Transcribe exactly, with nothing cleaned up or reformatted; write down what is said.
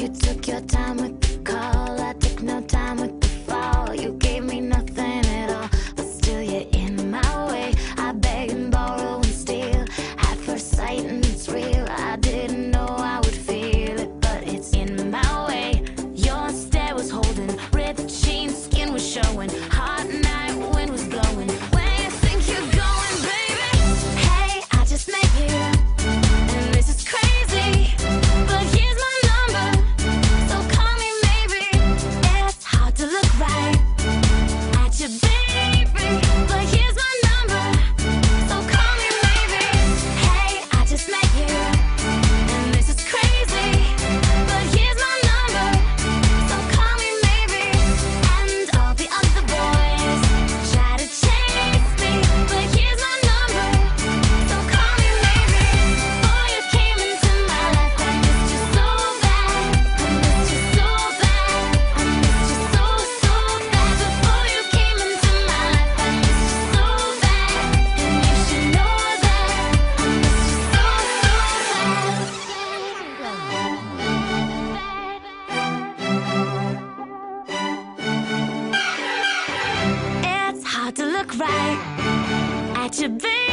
You took your time with the call, I took no time with the fall. You gave me nothing at all, but still you're in my way. I beg and borrow and steal at first sight, and it's real. I didn't know I would feel it, but it's in my way. Your stare was holding, ripped jeans, skin was showing. Hot night, wind was blowing. Where you think you're going, baby? Hey, I just met you, and this is crazy, but here's my number, so call me maybe. It's hard to look right at you, baby, but here's my number, so call me maybe. Hey, I just met you, and this is crazy, but here's my number, so call me maybe. And all the other boys try to chase me, but here's my number, so call me maybe. Before you came into my life, I missed you so bad, I missed you so bad, I missed you so, so bad. Before you came into my life, I missed you so bad, and you should know that I missed you so, so bad. It's hard to look right at you, baby.